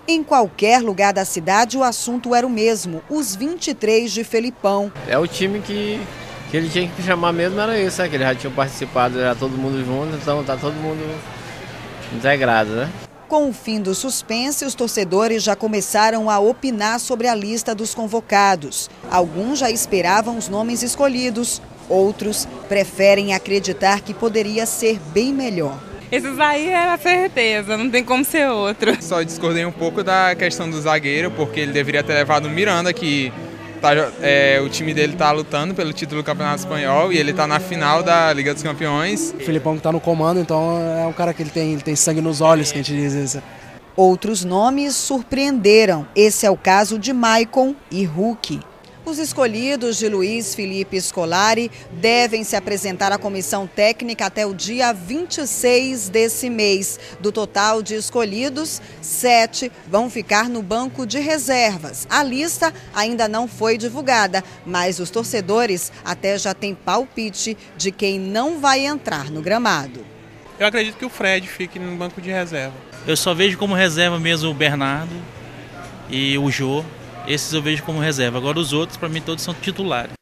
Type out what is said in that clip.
Em qualquer lugar da cidade, o assunto era o mesmo, os 23 de Felipão. É o time que ele tinha que chamar mesmo, era isso, né? Que eles já tinham participado, já todo mundo junto, então tá todo mundo integrado, né? Com o fim do suspense, os torcedores já começaram a opinar sobre a lista dos convocados. Alguns já esperavam os nomes escolhidos, outros preferem acreditar que poderia ser bem melhor. Esses aí era certeza, não tem como ser outro. Só discordei um pouco da questão do zagueiro, porque ele deveria ter levado o Miranda, que o time dele está lutando pelo título do Campeonato Espanhol e ele está na final da Liga dos Campeões. O Felipão que está no comando, então é um cara que ele tem sangue nos olhos, que a gente diz isso. Outros nomes surpreenderam. Esse é o caso de Maicon e Hulk. Os escolhidos de Luiz Felipe Scolari devem se apresentar à comissão técnica até o dia 26 desse mês. Do total de escolhidos, 7 vão ficar no banco de reservas. A lista ainda não foi divulgada, mas os torcedores até já têm palpite de quem não vai entrar no gramado. Eu acredito que o Fred fique no banco de reserva. Eu só vejo como reserva mesmo o Bernardo e o Jô. Esses eu vejo como reserva. Agora os outros, para mim, todos são titulares.